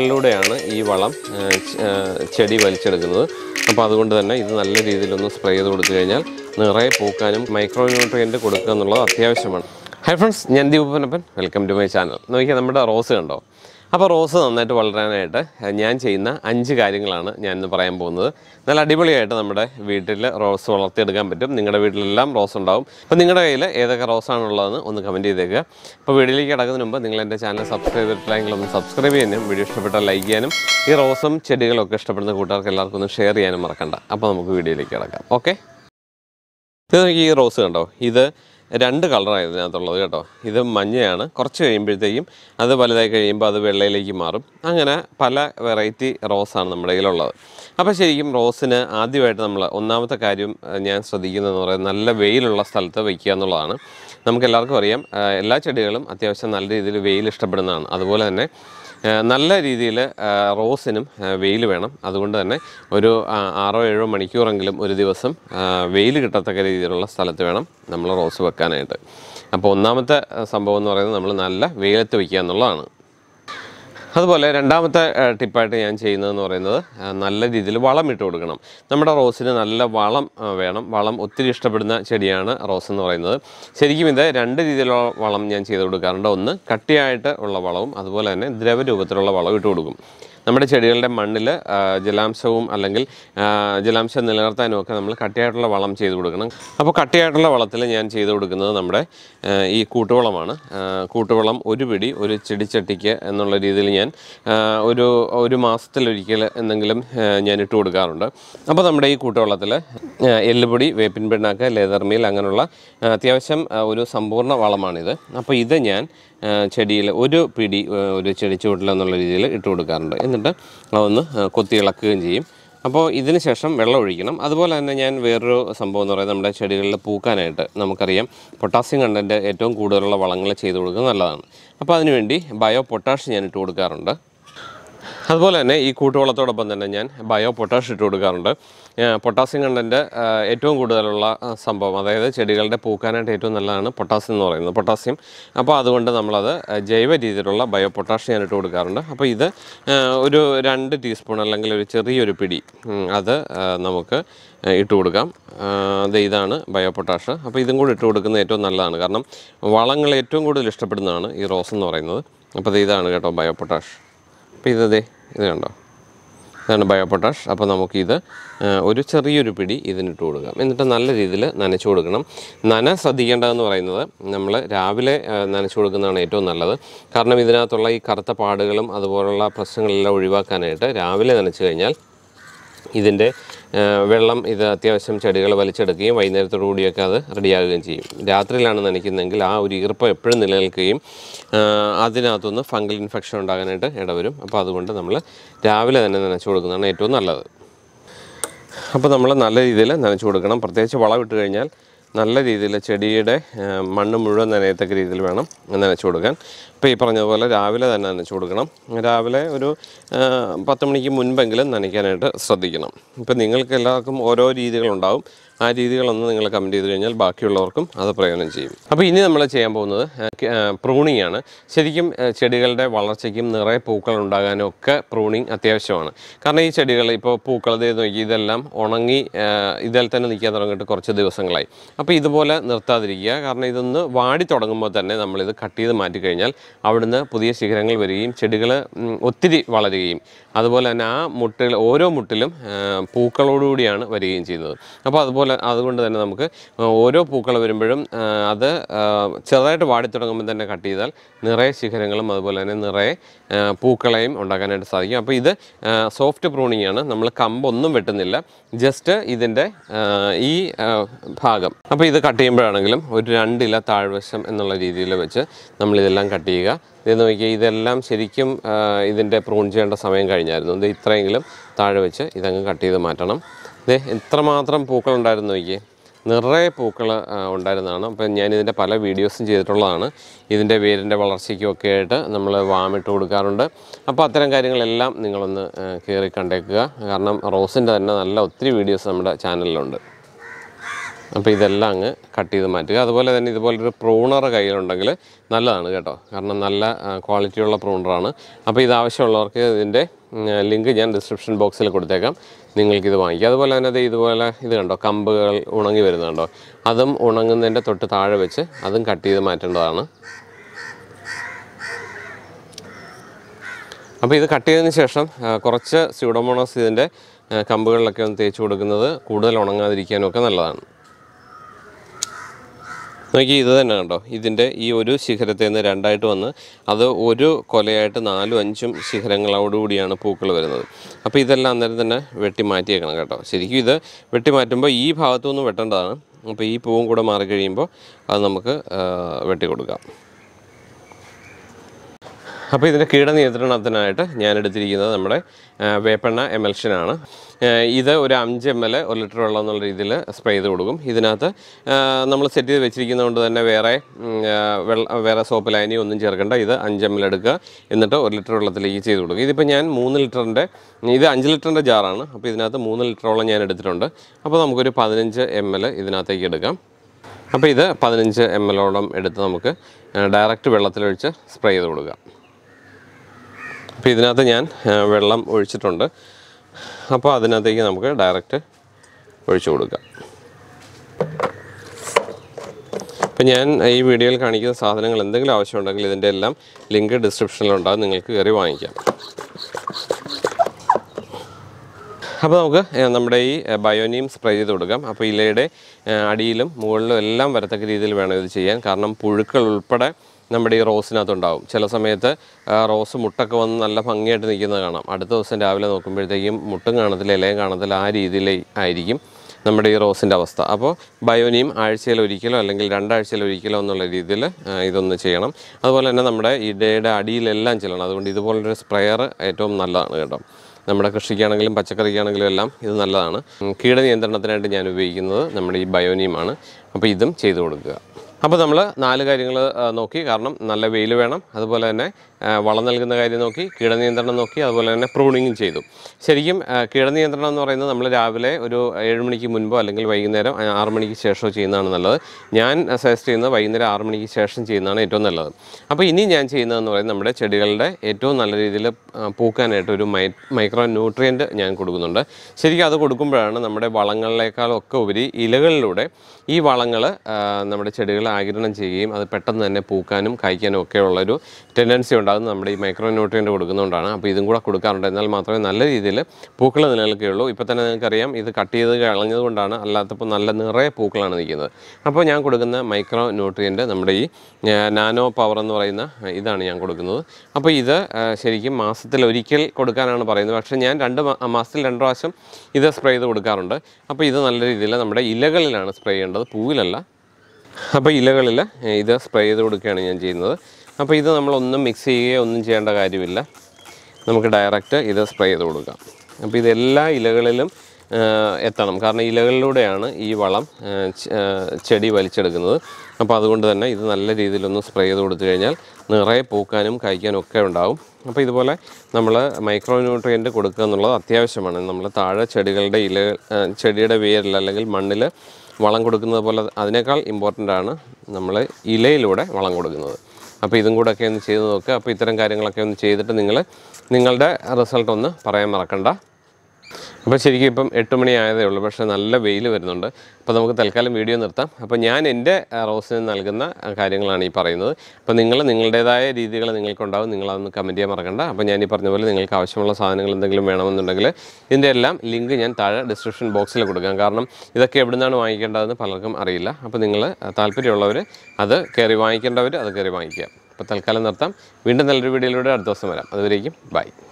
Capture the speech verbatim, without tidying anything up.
പൂക്കളിലൂടെയാണ് ഈ വളം ചെടി വലിച്ചെടുക്കുന്നത്. അപ്പോൾ അതുകൊണ്ട് തന്നെ ഇത് നല്ല രീതിയിലൊന്ന് സ്പ്രേ ചെയ്ത് കൊടുത്തു കഴിഞ്ഞാൽ നിറയെ പൂക്കാനും മൈക്രോ ന്യൂട്രിയൻറ്റ് കൊടുക്കുക എന്നുള്ളത് അത്യാവശ്യമാണ്. ഹൈ ഫ്രണ്ട്സ്, ഞാൻ പonnappan. Welcome to my channel. നോക്കിയാൽ നമ്മുടെ റോസ് കണ്ടോ? അപ്പോൾ റോസ് നന്നായിട്ട് വളരാനായിട്ട് ഞാൻ ചെയ്യുന്ന അഞ്ച് കാര്യങ്ങളാണ് ഞാൻ ഇന്ന് പറയാൻ പോകുന്നത്. നല്ല അടിപൊളിയായിട്ട് നമ്മുടെ വീട്ടിൽ റോസ് വളർത്തിയെടുക്കാൻ പറ്റും. നിങ്ങളുടെ വീട്ടിലെല്ലാം റോസ് ഉണ്ടാവും. അപ്പോൾ നിങ്ങളുടെ കയ്യിൽ ഏതൊക്കെ റോസാണുള്ളതെന്ന് ഒന്ന് കമൻറ്റ് ചെയ്തേക്കുക. അപ്പോൾ വീഡിയോയിലേക്ക് കിടക്കുന്നതിന് മുമ്പ് നിങ്ങൾ എൻ്റെ ചാനൽ സബ്സ്ക്രൈബ് ചെയ്തിട്ടില്ലെങ്കിൽ ഒന്ന് സബ്സ്ക്രൈബ് ചെയ്യാനും വീഡിയോ ഇഷ്ടപ്പെട്ടാൽ ലൈക്ക് ചെയ്യാനും ഈ റോസും ചെടികളൊക്കെ ഇഷ്ടപ്പെടുന്ന കൂട്ടുകാർക്ക് എല്ലാവർക്കും ഒന്ന് ഷെയർ ചെയ്യാനും മറക്കണ്ട. അപ്പോൾ നമുക്ക് വീഡിയോയിലേക്ക് കിടക്കാം. ഓക്കെ, ഇത് ഈ റോസ് കണ്ടോ? ഇത് രണ്ട് കളറായിരുന്നു ഇതിനകത്തുള്ളത് കേട്ടോ. ഇത് മഞ്ഞയാണ്. കുറച്ച് കഴിയുമ്പോഴത്തേക്കും അത് വലുതായി കഴിയുമ്പോൾ അത് വെള്ളയിലേക്ക് മാറും. അങ്ങനെ പല വെറൈറ്റി റോസാണ് നമ്മുടെ കയ്യിലുള്ളത്. അപ്പോൾ ശരിക്കും റോസിന് ആദ്യമായിട്ട് നമ്മൾ ഒന്നാമത്തെ കാര്യം ഞാൻ ശ്രദ്ധിക്കുന്നതെന്ന് പറയുന്നത് നല്ല വെയിലുള്ള സ്ഥലത്ത് വയ്ക്കുക എന്നുള്ളതാണ്. നമുക്കെല്ലാവർക്കും അറിയാം, എല്ലാ ചെടികളും അത്യാവശ്യം നല്ല രീതിയിൽ വെയിൽ ഇഷ്ടപ്പെടുന്നതാണ്. അതുപോലെ തന്നെ നല്ല രീതിയിൽ റോസിനും വെയിൽ വേണം. അതുകൊണ്ട് തന്നെ ഒരു ആറോ ഏഴോ മണിക്കൂറെങ്കിലും ഒരു ദിവസം വെയിൽ കിട്ടത്തക്ക രീതിയിലുള്ള സ്ഥലത്ത് വേണം നമ്മൾ റോസ് വെക്കാനായിട്ട്. അപ്പോൾ ഒന്നാമത്തെ സംഭവം എന്ന് പറയുന്നത് നമ്മൾ നല്ല വെയിലത്ത് വയ്ക്കുക എന്നുള്ളതാണ്. അതുപോലെ രണ്ടാമത്തെ ടിപ്പായിട്ട് ഞാൻ ചെയ്യുന്നതെന്ന് പറയുന്നത് നല്ല രീതിയിൽ വളം ഇട്ട് കൊടുക്കണം. നമ്മുടെ റോസിന് നല്ല വളം വേണം. വളം ഒത്തിരി ഇഷ്ടപ്പെടുന്ന ചെടിയാണ് റോസ് എന്ന് പറയുന്നത്. ശരിക്കും ഇത് രണ്ട് രീതിയിലുള്ള വളം ഞാൻ ചെയ്ത് കൊടുക്കാറുണ്ട്. ഒന്ന് കട്ടിയായിട്ട് ഉള്ള വളവും അതുപോലെ തന്നെ ദ്രവരൂപത്തിലുള്ള വളവും ഇട്ട് കൊടുക്കും. നമ്മുടെ ചെടികളുടെ മണ്ണിൽ ജലാംശവും അല്ലെങ്കിൽ ജലാംശം നിലനിർത്താനും ഒക്കെ നമ്മൾ കട്ടിയായിട്ടുള്ള വളം ചെയ്ത് കൊടുക്കണം. അപ്പോൾ കട്ടിയായിട്ടുള്ള വളത്തിൽ ഞാൻ ചെയ്ത് കൊടുക്കുന്നത് നമ്മുടെ ഈ കൂട്ടുവളമാണ്. കൂട്ടുവളം ഒരു പിടി ഒരു ചെടിച്ചട്ടിക്ക് എന്നുള്ള രീതിയിൽ ഞാൻ ഒരു ഒരു മാസത്തിലൊരിക്കൽ എന്തെങ്കിലും ഞാൻ ഇട്ട് കൊടുക്കാറുണ്ട്. അപ്പോൾ നമ്മുടെ ഈ കൂട്ടുവളത്തിൽ എല്ലുപൊടി, വേപ്പിൻ പിണ്ണാക്ക്, ലെതർ മീൽ അങ്ങനെയുള്ള അത്യാവശ്യം ഒരു സമ്പൂർണ്ണ വളമാണിത്. അപ്പോൾ ഇത് ഞാൻ ചെടിയിൽ ഒരു പിടി ഒരു ചെടിച്ചുവട്ടിലെന്നുള്ള രീതിയിൽ ഇട്ട് കൊടുക്കാറുണ്ട്. എന്നിട്ട് അതൊന്ന് കൊത്തി ഇളക്കുകയും ചെയ്യും. അപ്പോൾ ഇതിന് ശേഷം വെള്ളം ഒഴിക്കണം. അതുപോലെ തന്നെ ഞാൻ വേറൊരു സംഭവം എന്ന് പറയുന്നത് നമ്മുടെ ചെടികളിൽ പൂക്കാനായിട്ട് നമുക്കറിയാം പൊട്ടാസ്യം കണ്ടൻറ്റ് ഏറ്റവും കൂടുതലുള്ള വളങ്ങൾ ചെയ്ത് കൊടുക്കുന്നത് നല്ലതാണ്. അപ്പോൾ അതിനുവേണ്ടി ബയോ പൊട്ടാഷ് ഞാൻ ഇട്ട് കൊടുക്കാറുണ്ട്. അതുപോലെ തന്നെ ഈ കൂട്ടുവളത്തോടൊപ്പം തന്നെ ഞാൻ ബയോ പൊട്ടാഷ് ഇട്ട് കൊടുക്കാറുണ്ട്. പൊട്ടാസ്യം കണ്ടൻറ്റ് ഏറ്റവും കൂടുതലുള്ള സംഭവം, അതായത് ചെടികളുടെ പൂക്കാനായിട്ട് ഏറ്റവും നല്ലതാണ് പൊട്ടാസ്യം എന്ന് പറയുന്നത്, പൊട്ടാസ്യം. അപ്പോൾ അതുകൊണ്ട് നമ്മളത് ജൈവ രീതിയിലുള്ള ബയോ പൊട്ടാഷ് ഞാൻ ഇട്ട് കൊടുക്കാറുണ്ട്. അപ്പോൾ ഇത് ഒരു രണ്ട് ടീസ്പൂൺ അല്ലെങ്കിൽ ഒരു ചെറിയൊരു പിടി അത് നമുക്ക് ഇട്ട് കൊടുക്കാം. അത് ഇതാണ് ബയോ പൊട്ടാഷ്. അപ്പോൾ ഇതും കൂടി ഇട്ട് കൊടുക്കുന്നത് ഏറ്റവും നല്ലതാണ്. കാരണം വളങ്ങൾ ഏറ്റവും കൂടുതൽ ഇഷ്ടപ്പെടുന്നതാണ് ഈ റോസ് എന്ന് പറയുന്നത്. അപ്പോൾ ഇതാണ് കേട്ടോ ബയോ പൊട്ടാഷ്. അപ്പോൾ ഇതേ ഇത് കണ്ടോ, ഇതാണ് ബയോ പൊട്ടാഷ്. അപ്പോൾ നമുക്കിത് ഒരു ചെറിയൊരു പിടി ഇതിനിട്ട് കൊടുക്കാം. എന്നിട്ട് നല്ല രീതിയിൽ നനച്ചു കൊടുക്കണം. നന ശ്രദ്ധിക്കേണ്ടതെന്ന് പറയുന്നത് നമ്മൾ രാവിലെ നനച്ചു കൊടുക്കുന്നതാണ് ഏറ്റവും നല്ലത്. കാരണം ഇതിനകത്തുള്ള ഈ കറുത്ത പാടുകളും അതുപോലുള്ള പ്രശ്നങ്ങളെല്ലാം ഒഴിവാക്കാനായിട്ട് രാവിലെ നനച്ചു കഴിഞ്ഞാൽ ഇതിൻ്റെ വെള്ളം ഇത് അത്യാവശ്യം ചെടികൾ വലിച്ചെടുക്കുകയും വൈകുന്നേരത്തോടു കൂടിയൊക്കെ അത് റെഡിയാകുകയും ചെയ്യും. രാത്രിയിലാണ് നനയ്ക്കുന്നതെങ്കിൽ ആ ഒരു ഈർപ്പം എപ്പോഴും നിലനിൽക്കുകയും അതിനകത്തുനിന്ന് ഫംഗൽ ഇൻഫെക്ഷൻ ഉണ്ടാകാനായിട്ട് ഇടവരും. അപ്പോൾ അതുകൊണ്ട് നമ്മൾ രാവിലെ തന്നെ നനച്ചു കൊടുക്കുന്നതാണ് ഏറ്റവും നല്ലത്. അപ്പോൾ നമ്മൾ നല്ല രീതിയിൽ നനച്ചു കൊടുക്കണം. പ്രത്യേകിച്ച് വളം ഇട്ട് കഴിഞ്ഞാൽ നല്ല രീതിയിൽ ചെടിയുടെ മണ്ണ് മുഴുവൻ നനയത്തക്ക രീതിയിൽ വേണം നനച്ചു കൊടുക്കാൻ. ഇപ്പോൾ ഈ പറഞ്ഞതുപോലെ രാവിലെ തന്നെ നനച്ചു കൊടുക്കണം. രാവിലെ ഒരു പത്ത് മണിക്ക് മുൻപെങ്കിലും നനയ്ക്കാനായിട്ട് ശ്രദ്ധിക്കണം. ഇപ്പോൾ നിങ്ങൾക്ക് എല്ലാവർക്കും ഓരോ രീതികളുണ്ടാവും. ആ രീതികളൊന്ന് നിങ്ങൾ കമൻറ്റ് ചെയ്ത് കഴിഞ്ഞാൽ ബാക്കിയുള്ളവർക്കും അത് പ്രയോജനം ചെയ്യും. അപ്പോൾ ഇനി നമ്മൾ ചെയ്യാൻ പോകുന്നത് പ്രൂണിംഗ് ആണ്. ശരിക്കും ചെടികളുടെ വളർച്ചയ്ക്കും നിറയെ പൂക്കൾ ഉണ്ടാകാനും ഒക്കെ പ്രൂണിങ് അത്യാവശ്യമാണ്. കാരണം ഈ ചെടികൾ ഇപ്പോൾ പൂക്കൾ നോക്കി ഇതെല്ലാം ഉണങ്ങി ഇതിൽ തന്നെ നിൽക്കാൻ തുടങ്ങിയിട്ട് കുറച്ച് ദിവസങ്ങളായി. അപ്പോൾ ഇതുപോലെ നിർത്താതിരിക്കുക. കാരണം ഇതൊന്ന് വാടി തുടങ്ങുമ്പോൾ തന്നെ നമ്മളിത് കട്ട് ചെയ്ത് മാറ്റിക്കഴിഞ്ഞാൽ അവിടുന്ന് പുതിയ ശിഖരങ്ങൾ വരികയും ചെടികൾ ഒത്തിരി വളരുകയും അതുപോലെ തന്നെ ആ മുട്ടിൽ ഓരോ മുട്ടിലും പൂക്കളോടുകൂടിയാണ് വരികയും ചെയ്യുന്നത്. അപ്പോൾ അതുപോലെ അതുകൊണ്ട് തന്നെ നമുക്ക് ഓരോ പൂക്കൾ വരുമ്പോഴും അത് ചെറുതായിട്ട് വാടി തുടങ്ങുമ്പോൾ തന്നെ കട്ട് ചെയ്താൽ നിറയെ ശിഖരങ്ങളും അതുപോലെ തന്നെ നിറയെ പൂക്കളെയും ഉണ്ടാക്കാനായിട്ട് സാധിക്കും. അപ്പോൾ ഇത് സോഫ്റ്റ് പ്രൂണിംഗ് ആണ്. നമ്മൾ കമ്പൊന്നും വെട്ടുന്നില്ല, ജസ്റ്റ് ഇതിൻ്റെ ഈ ഭാഗം. അപ്പോൾ ഇത് കട്ട് ചെയ്യുമ്പോഴാണെങ്കിലും ഒരു രണ്ടില താഴ്വശം എന്നുള്ള രീതിയിൽ വെച്ച് നമ്മളിതെല്ലാം കട്ട് ചെയ്യുക. ഇത് നോക്കിയാൽ ഇതെല്ലാം ശരിക്കും ഇതിൻ്റെ പ്രൂൺ ചെയ്യേണ്ട സമയം കഴിഞ്ഞായിരുന്നു. ഇത് ഇത്രയെങ്കിലും താഴെ വെച്ച് ഇതങ്ങ് കട്ട് ചെയ്ത് മാറ്റണം. ഇത് എത്രമാത്രം പൂക്കൾ ഉണ്ടായിരുന്നു നോക്കിയേ, നിറയെ പൂക്കൾ ഉണ്ടായിരുന്നതാണ്. അപ്പം ഞാനിതിൻ്റെ പല വീഡിയോസും ചെയ്തിട്ടുള്ളതാണ്. ഇതിൻ്റെ വേരിൻ്റെ വളർച്ചയ്ക്കുമൊക്കെ ആയിട്ട് നമ്മൾ വാമിട്ട് കൊടുക്കാറുണ്ട്. അപ്പോൾ അത്തരം കാര്യങ്ങളെല്ലാം നിങ്ങളൊന്ന് കയറി കണ്ടേക്കുക. കാരണം റോസിൻ്റെ തന്നെ നല്ല ഒത്തിരി വീഡിയോസ് നമ്മുടെ ചാനലിലുണ്ട്. അപ്പോൾ ഇതെല്ലാം അങ്ങ് കട്ട് ചെയ്ത് മാറ്റുക. അതുപോലെ തന്നെ ഇതുപോലൊരു പ്രൂണർ കയ്യിലുണ്ടെങ്കിൽ നല്ലതാണ് കേട്ടോ, കാരണം നല്ല ക്വാളിറ്റിയുള്ള പ്രൂണറാണ്. അപ്പോൾ ഇത് ആവശ്യമുള്ളവർക്ക് ഇതിൻ്റെ ലിങ്ക് ഞാൻ ഡിസ്ക്രിപ്ഷൻ ബോക്സിൽ കൊടുത്തേക്കാം, നിങ്ങൾക്കിത് വാങ്ങിക്കാം. അതുപോലെ തന്നെ അത് ഇതുപോലെ ഇത് കണ്ടോ, കമ്പുകൾ ഉണങ്ങി വരുന്നുണ്ടോ, അതും ഉണങ്ങുന്നതിൻ്റെ തൊട്ട് താഴെ വെച്ച് അതും കട്ട് ചെയ്ത് മാറ്റേണ്ടതാണ്. അപ്പോൾ ഇത് കട്ട് ചെയ്തതിന് ശേഷം കുറച്ച് സ്യൂഡോമോണാസ് ഇതിൻ്റെ കമ്പുകളിലൊക്കെ ഒന്ന് തേച്ച് കൊടുക്കുന്നത് കൂടുതൽ ഉണങ്ങാതിരിക്കാനൊക്കെ നല്ലതാണ്. നോക്കി ഇത് തന്നെ കണ്ടോ, ഇതിൻ്റെ ഈ ഒരു ശിഖരത്തിൽ നിന്ന് രണ്ടായിട്ട് വന്ന് അത് ഒരു കൊലയായിട്ട് നാലും അഞ്ചും ശിഖരങ്ങളോടുകൂടിയാണ് പൂക്കൾ വരുന്നത്. അപ്പോൾ ഇതെല്ലാം അന്നേരം തന്നെ വെട്ടി മാറ്റിയേക്കണം കേട്ടോ. ശരിക്കും ഇത് വെട്ടി മാറ്റുമ്പോൾ ഈ ഭാഗത്തുനിന്ന് വെട്ടേണ്ടതാണ്. അപ്പോൾ ഈ പൂവും കൂടെ മാറിക്കഴിയുമ്പോൾ അത് നമുക്ക് വെട്ടി കൊടുക്കാം. അപ്പോൾ ഇതിൻ്റെ കീടനിയന്ത്രണത്തിനായിട്ട് ഞാൻ എടുത്തിരിക്കുന്നത് നമ്മുടെ വേപ്പെണ്ണ എമൽഷനാണ്. ഇത് ഒരു അഞ്ച് എം എൽ ഒരു ലിറ്റർ വെള്ളം എന്നുള്ള രീതിയിൽ സ്പ്രേ ചെയ്ത് കൊടുക്കും. ഇതിനകത്ത് നമ്മൾ സെറ്റ് ചെയ്ത് വെച്ചിരിക്കുന്നതുകൊണ്ട് തന്നെ വേറെ വെള്ള വേറെ സോപ്പ് ലൈനി ഒന്നും ചേർക്കേണ്ട. ഇത് അഞ്ച് എം എൽ എടുക്കുക, എന്നിട്ട് ഒരു ലിറ്റർ വെള്ളത്തിലേക്ക് ചെയ്ത് കൊടുക്കുക. ഇതിപ്പോൾ ഞാൻ മൂന്ന് ലിറ്ററിൻ്റെ ഇത് അഞ്ച് ലിറ്ററിൻ്റെ ജാറാണ്. അപ്പോൾ ഇതിനകത്ത് മൂന്ന് ലിറ്ററോളം ഞാൻ എടുത്തിട്ടുണ്ട്. അപ്പോൾ നമുക്കൊരു പതിനഞ്ച് എം എൽ ഇതിനകത്തേക്ക് എടുക്കാം. അപ്പോൾ ഇത് പതിനഞ്ച് എം എല്ലോളം എടുത്ത് നമുക്ക് ഡയറക്റ്റ് വെള്ളത്തിലൊഴിച്ച് സ്പ്രേ ചെയ്ത് കൊടുക്കുക. അപ്പോൾ ഇതിനകത്ത് ഞാൻ വെള്ളം ഒഴിച്ചിട്ടുണ്ട്. അപ്പോൾ അതിനകത്തേക്ക് നമുക്ക് ഡയറക്റ്റ് ഒഴിച്ചു കൊടുക്കാം. അപ്പോൾ ഞാൻ ഈ വീഡിയോയിൽ കാണിക്കുന്ന സാധനങ്ങൾ എന്തെങ്കിലും ആവശ്യമുണ്ടെങ്കിൽ ഇതിൻ്റെ എല്ലാം ലിങ്ക് ഡിസ്ക്രിപ്ഷനിലുണ്ടാകും, നിങ്ങൾക്ക് കയറി വാങ്ങിക്കാം. അപ്പോൾ നമുക്ക് നമ്മുടെ ഈ ബയോനീം സ്പ്രേ ചെയ്ത് കൊടുക്കാം. അപ്പോൾ ഇലയുടെ അടിയിലും മുകളിലും എല്ലാം വരത്തക്ക രീതിയിൽ വേണം ഇത് ചെയ്യാൻ. കാരണം പുഴുക്കൾ ഉൾപ്പെടെ നമ്മുടെ ഈ റോസിനകത്തുണ്ടാവും. ചില സമയത്ത് റോസ് മുട്ടൊക്കെ വന്ന് നല്ല ഭംഗിയായിട്ട് നിൽക്കുന്നത് കാണാം. അടുത്ത ദിവസം രാവിലെ നോക്കുമ്പോഴത്തേക്കും മുട്ടും കാണത്തില്ല, ഇലയും കാണത്തില്ല. ആ രീതിയിൽ ആയിരിക്കും നമ്മുടെ ഈ റോസിൻ്റെ അവസ്ഥ. അപ്പോൾ ബയോനീം ആഴ്ചയിൽ ഒരിക്കലോ അല്ലെങ്കിൽ രണ്ടാഴ്ചയിൽ ഒരിക്കലോ എന്നുള്ള രീതിയിൽ ഇതൊന്ന് ചെയ്യണം. അതുപോലെ തന്നെ നമ്മുടെ ഇലയുടെ അടിയിലെല്ലാം ചെല്ലണം. അതുകൊണ്ട് ഇതുപോലൊരു സ്പ്രെയർ ഏറ്റവും നല്ലതാണ് കേട്ടോ. നമ്മുടെ കൃഷിക്കാണെങ്കിലും പച്ചക്കറിക്കാണെങ്കിലും എല്ലാം ഇത് നല്ലതാണ്. കീടനിയന്ത്രണത്തിനായിട്ട് ഞാൻ ഉപയോഗിക്കുന്നത് നമ്മുടെ ഈ ബയോനീമാണ്. അപ്പോൾ ഇതും ചെയ്തു കൊടുക്കുക. അപ്പോൾ നമ്മൾ നാല് കാര്യങ്ങൾ നോക്കി. കാരണം നല്ല വെയിൽ വേണം, അതുപോലെ തന്നെ വളം നൽകുന്ന കാര്യം നോക്കി, കീടനിയന്ത്രണം നോക്കി, അതുപോലെ തന്നെ പ്രൂണിങ്ങും ചെയ്തു. ശരിക്കും കീടനിയന്ത്രണം എന്ന് പറയുന്നത് നമ്മൾ രാവിലെ ഒരു ഏഴ് മണിക്ക് മുൻപോ അല്ലെങ്കിൽ വൈകുന്നേരം ആറ് മണിക്ക് ശേഷമോ ചെയ്യുന്നതാണ് നല്ലത്. ഞാൻ സജസ്റ്റ് ചെയ്യുന്നത് വൈകുന്നേരം ആറ് മണിക്ക് ശേഷം ചെയ്യുന്നതാണ് ഏറ്റവും നല്ലത്. അപ്പോൾ ഇനി ഞാൻ ചെയ്യുന്നതെന്ന് പറയുന്നത് നമ്മുടെ ചെടികളുടെ ഏറ്റവും നല്ല രീതിയിൽ പൂക്കാനായിട്ട് ഒരു മൈ മൈക്രോ ന്യൂട്രിയൻറ്റ് ഞാൻ കൊടുക്കുന്നുണ്ട്. ശരിക്കും അത് കൊടുക്കുമ്പോഴാണ് നമ്മുടെ വളങ്ങളിലേക്കാളൊക്കെ ഉപരി ഇലകളിലൂടെ ഈ വളങ്ങൾ നമ്മുടെ ചെടികളെ ആഗിരണം ചെയ്യുകയും അത് പെട്ടെന്ന് തന്നെ പൂക്കാനും കായ്ക്കാനും ഒക്കെ ഉള്ളൊരു ടെൻഡൻസി ഉണ്ടാകുന്നത് നമ്മുടെ ഈ മൈക്രോ ന്യൂട്രിയൻറ്റ് കൊടുക്കുന്നതുകൊണ്ടാണ്. അപ്പോൾ ഇതും കൂടെ കൊടുക്കാറുണ്ട്. എന്നാൽ മാത്രമേ നല്ല രീതിയിൽ പൂക്കൾ നിലനിൽക്കുകയുള്ളൂ. ഇപ്പോൾ തന്നെ നിങ്ങൾക്കറിയാം ഇത് കട്ട് ചെയ്ത് കളഞ്ഞതുകൊണ്ടാണ്, അല്ലാത്തപ്പോൾ നല്ല നിറയെ പൂക്കളാണ് നിൽക്കുന്നത്. അപ്പോൾ ഞാൻ കൊടുക്കുന്ന മൈക്രോ ന്യൂട്രിയൻറ്റ് നമ്മുടെ ഈ നാനോ പവർ എന്ന് പറയുന്ന ഇതാണ് ഞാൻ കൊടുക്കുന്നത്. അപ്പോൾ ഇത് ശരിക്കും മാസത്തിൽ ഒരിക്കൽ കൊടുക്കാനാണ് പറയുന്നത്. പക്ഷേ ഞാൻ രണ്ട് മാസത്തിൽ രണ്ട് പ്രാവശ്യം ഇത് സ്പ്രേ ചെയ്ത് കൊടുക്കാറുണ്ട്. അപ്പോൾ ഇത് നല്ല രീതിയിൽ നമ്മുടെ ഇലകളിലാണ് സ്പ്രേ ചെയ്യേണ്ടത്, പൂവിലല്ല. അപ്പോൾ ഇലകളിൽ ഇത് സ്പ്രേ ചെയ്ത് കൊടുക്കുകയാണ് ഞാൻ ചെയ്യുന്നത്. അപ്പോൾ ഇത് നമ്മളൊന്നും മിക്സ് ചെയ്യുകയോ ഒന്നും ചെയ്യേണ്ട കാര്യമില്ല, നമുക്ക് ഡയറക്റ്റ് ഇത് സ്പ്രേ ചെയ്ത് കൊടുക്കാം. അപ്പോൾ ഇതെല്ലാ ഇലകളിലും എത്തണം, കാരണം ഇലകളിലൂടെയാണ് ഈ വളം ചെടി വലിച്ചെടുക്കുന്നത്. അപ്പോൾ അതുകൊണ്ട് തന്നെ ഇത് നല്ല രീതിയിലൊന്ന് സ്പ്രേ ചെയ്ത് കൊടുത്തു കഴിഞ്ഞാൽ നിറയെ പൂക്കാനും കായ്ക്കാനും ഒക്കെ ഉണ്ടാവും. അപ്പോൾ ഇതുപോലെ നമ്മൾ മൈക്രോ ന്യൂട്രിയൻറ്റ് കൊടുക്കുക എന്നുള്ളത് അത്യാവശ്യമാണ്. നമ്മൾ താഴെ ചെടികളുടെ ഇല ചെടിയുടെ വേരിൽ അല്ലെങ്കിൽ മണ്ണിൽ വളം കൊടുക്കുന്നത് പോലെ അതിനേക്കാൾ ഇമ്പോർട്ടൻ്റ് ആണ് നമ്മൾ ഇലയിലൂടെ വളം കൊടുക്കുന്നത്. അപ്പോൾ ഇതും കൂടെ ഒക്കെ ഒന്ന് ചെയ്ത് നോക്കുക. അപ്പോൾ ഇത്തരം കാര്യങ്ങളൊക്കെ ഒന്ന് ചെയ്തിട്ട് നിങ്ങൾ നിങ്ങളുടെ റിസൾട്ട് ഒന്ന് പറയാൻ മറക്കണ്ട. അപ്പോൾ ശരിക്കും ഇപ്പം എട്ട് മണി ആയതേ ഉള്ളൂ, പക്ഷേ നല്ല വെയിൽ വരുന്നുണ്ട്. അപ്പോൾ നമുക്ക് തൽക്കാലം വീഡിയോ നിർത്താം. അപ്പോൾ ഞാൻ എൻ്റെ റോസിന് നൽകുന്ന കാര്യങ്ങളാണ് ഈ പറയുന്നത്. അപ്പോൾ നിങ്ങൾ നിങ്ങളുടേതായ രീതികൾ നിങ്ങൾക്കുണ്ടാവും, നിങ്ങളതൊന്ന് കമൻറ്റ് ചെയ്യാൻ മറക്കണ്ട. അപ്പോൾ ഞാൻ ഈ പറഞ്ഞ പോലെ നിങ്ങൾക്ക് ആവശ്യമുള്ള സാധനങ്ങൾ എന്തെങ്കിലും വേണമെന്നുണ്ടെങ്കിൽ ഇതിൻ്റെ എല്ലാം ലിങ്ക് ഞാൻ താഴെ ഡിസ്ക്രിപ്ഷൻ ബോക്സിൽ കൊടുക്കാം. കാരണം ഇതൊക്കെ എവിടെ നിന്നാണ് വാങ്ങിക്കേണ്ടതെന്ന് പലർക്കും അറിയില്ല. അപ്പോൾ നിങ്ങൾ താല്പര്യമുള്ളവർ അത് കയറി വാങ്ങിക്കേണ്ടവർ അത് കയറി വാങ്ങിക്കുക. അപ്പോൾ തൽക്കാലം നിർത്താം. വീണ്ടും നല്ലൊരു വീഡിയോയിലൂടെ അടുത്ത ദിവസം വരാം. അതുവരേക്കും ബൈ.